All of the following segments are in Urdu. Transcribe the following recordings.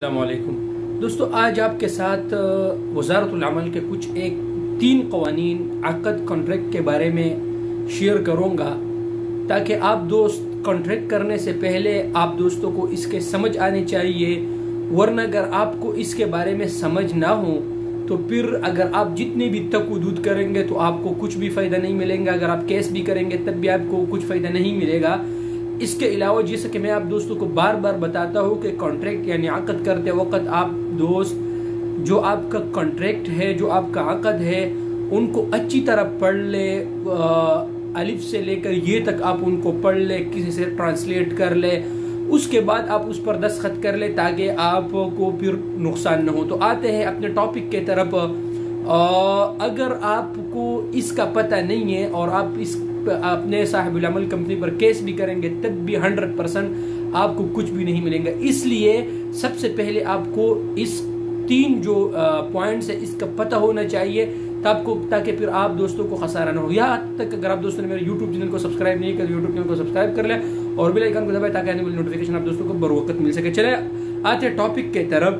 السلام علیکم دوستو، آج آپ کے ساتھ وزارت العمل کے کچھ 3 قوانین عقد کانٹریکٹ کے بارے میں شیئر کروں گا تاکہ آپ دوست کانٹریکٹ کرنے سے پہلے آپ دوستوں کو اس کے سمجھ آنے چاہیے، ورنہ اگر آپ کو اس کے بارے میں سمجھ نہ ہو تو پھر اگر آپ جتنے بھی تک ودود کریں گے تو آپ کو کچھ بھی فائدہ نہیں ملیں گا، اگر آپ کیس بھی کریں گے تب بھی آپ کو کچھ فائدہ نہیں ملے گا۔ اس کے علاوہ جیسا کہ میں آپ دوستوں کو بار بار بتاتا ہوں کہ کانٹریکٹ یعنی عقد کرتے وقت آپ دوست جو آپ کا کانٹریکٹ ہے، جو آپ کا عقد ہے، ان کو اچھی طرح پڑھ لے، الف سے لے کر یہ تک آپ ان کو پڑھ لے، کسی سے ٹرانسلیٹ کر لے، اس کے بعد آپ اس پر دستخط کر لے تاکہ آپ کو پھر نقصان نہ ہو۔ تو آتے ہیں اپنے ٹاپک کے طرف۔ اگر آپ کو اس کا پتہ نہیں ہے اور آپ اپنے صاحب العمل کمپنی پر کیس بھی کریں گے تب بھی 100% آپ کو کچھ بھی نہیں ملیں گا۔ اس لیے سب سے پہلے آپ کو اس 3 جو پوائنٹس ہے اس کا پتہ ہونا چاہیے تاکہ پھر آپ دوستوں کو خسارہ نہ ہو۔ یہاں تک اگر آپ دوستوں نے میرے یوٹیوب چینل کو سبسکرائب نہیں کیا تو یوٹیوب چینل کو سبسکرائب کر لیں اور بیل آئیکن کو دبائیں تاکہ آنے والی نوٹیفیکیشن آپ دوستوں کو بروقت مل سکے۔ چلے آتے ہیں ٹاپک کے طرف۔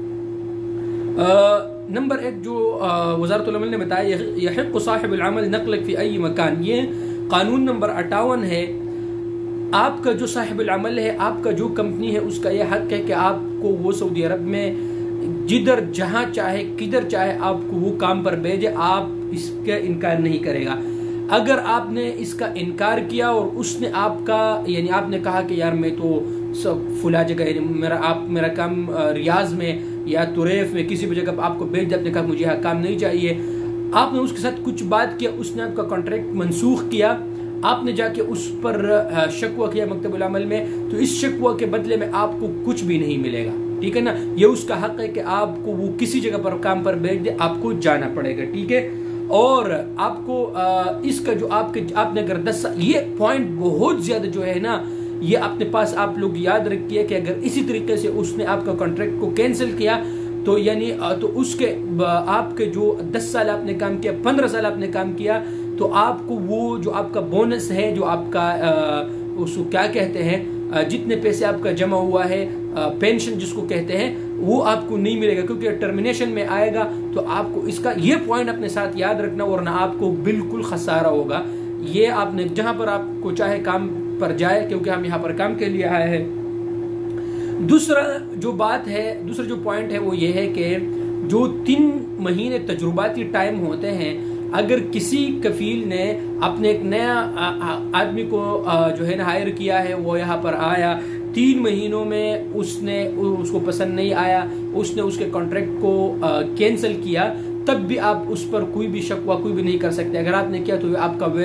نمبر 1 جو وزارت العمل نے بتایا، یحق صاحب العمل نقلک فی ای مکان، یہ قانون نمبر 58 ہے۔ آپ کا جو صاحب العمل ہے، آپ کا جو کمپنی ہے، اس کا یہ حق ہے کہ آپ کو وہ سعودی عرب میں جدھر جہاں چاہے کدھر چاہے آپ کو وہ کام پر بھیجے، آپ اس کا انکار نہیں کرے گا۔ اگر آپ نے اس کا انکار کیا اور اس نے آپ کا یعنی آپ نے کہا کہ یار میں تو فلاں جگہ میرا کام ریاض میں یا طریف میں کسی بھی جگہ آپ کو بھیج دیا، آپ نے کہا مجھے یہاں کام نہیں چاہیے، آپ نے اس کے ساتھ کچھ بات کیا، اس نے آپ کا کانٹریکٹ منسوخ کیا، آپ نے جا کے اس پر شکوہ کیا مکتب العمل میں، تو اس شکوہ کے بدلے میں آپ کو کچھ بھی نہیں ملے گا، ٹھیک ہے نا۔ یہ اس کا حق ہے کہ آپ کو وہ کسی جگہ پر کام پر بھیج دے، آپ کو جانا پڑے گا، ٹھیک ہے۔ اور آپ کو اس کا جو آپ نے اگر 10 یہ پوائنٹ بہت زیادہ جو ہے نا، یہ اپنے پاس آپ لوگ یاد رکھیے کہ اگر اسی طریقے سے اس نے آپ کا کانٹریکٹ کو کینسل کیا تو یعنی تو اس کے آپ کے جو 10 سال آپ نے کام کیا، 15 سال آپ نے کام کیا، تو آپ کو وہ جو آپ کا بونس ہے، جو آپ کا اس کو کیا کہتے ہیں، جتنے پیسے آپ کا جمع ہوا ہے، پینشن جس کو کہتے ہیں، وہ آپ کو نہیں ملے گا کیونکہ ٹرمینیشن میں آئے گا۔ تو آپ کو اس کا یہ پوائنٹ اپنے ساتھ یاد رکھنا، ورنہ آپ کو بالکل خسارہ ہوگا۔ یہ آپ نے جہاں پر آپ کو چاہے کام پر جائے، کیونکہ ہم یہاں پر کام کے لیے آئے ہیں۔ دوسرا جو پوائنٹ ہے وہ یہ ہے کہ جو 3 مہینے تجرباتی ٹائم ہوتے ہیں، اگر کسی کفیل نے اپنے ایک نیا آدمی کو جو ہے نا ہائر کیا ہے، وہ یہاں پر آیا، 3 مہینوں میں اس کو پسند نہیں آیا، اس نے اس کے کانٹریکٹ کو کینسل کیا، تب بھی آپ اس پر کوئی بھی شکوہ کوئی بھی نہیں کر سکتے۔ اگر آپ نے کیا تو آپ کا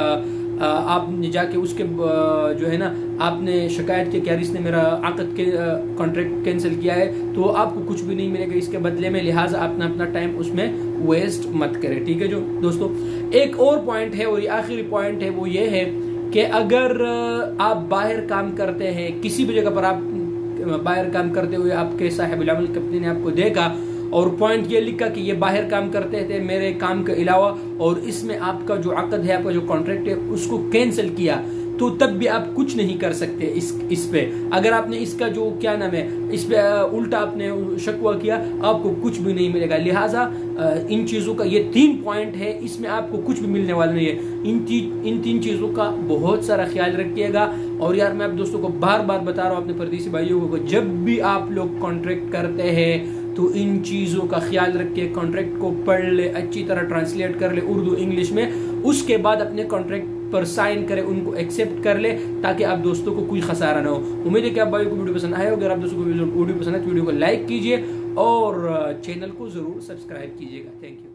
آپ نے جا کے اس کے جو ہے نا آپ نے شکایت کی کہ یار اس نے میرا عقد کے کانٹریکٹ کینسل کیا ہے، تو آپ کو کچھ بھی نہیں ملے گا اس کے بدلے میں، لہٰذا اپنا ٹائم اس میں ویسٹ مت کرے، ٹھیک ہے جو دوستو۔ ایک اور پوائنٹ ہے اور یہ آخری پوائنٹ ہے، وہ یہ ہے کہ اگر آپ باہر کام کرتے ہیں، کسی بھی جگہ پر آپ باہر کام کرتے ہوئے آپ کے صاحب العمل کمپنی نے آپ کو دیکھا اور پوائنٹ یہ لکھا کہ یہ باہر کام کرتے تھے میرے کام کے علاوہ، اور اس میں آپ کا جو عقد ہے، آپ کا جو کانٹریکٹ ہے، اس کو کینسل کیا، تو تب بھی آپ کچھ نہیں کر سکتے اس پہ۔ اگر آپ نے اس کا جو کیا نام ہے، اس پہ الٹا آپ نے شکوہ کیا، آپ کو کچھ بھی نہیں ملے گا۔ لہٰذا ان چیزوں کا یہ 3 پوائنٹ ہے، اس میں آپ کو کچھ بھی ملنے والا نہیں ہے۔ ان 3 چیزوں کا بہت سارا خیال رکھیے گا۔ اور یار میں آپ دوستوں کو بار بار بتا رہا ہوں، اپنے پردیسی بھائیوں کو، جب بھی آپ لوگ کانٹریکٹ کرتے ہیں تو ان چیزوں کا خیال رکھے، کانٹریکٹ کو پڑھ لے، اچھی طرح ٹرانسلیٹ کر لے اردو انگلش میں، اس کے بعد اپنے کانٹریکٹ پر سائن کرے، ان کو ایکسیپٹ کر لے تاکہ آپ دوستوں کو کوئی خسارہ نہ ہو۔ امید ہے کہ آپ بھائیوں کو ویڈیو پسند آئے ہو۔ اگر آپ دوستوں کو ویڈیو پسند ہے تو ویڈیو کو لائک کیجیے اور چینل کو ضرور سبسکرائب کیجیے گا۔ Thank you.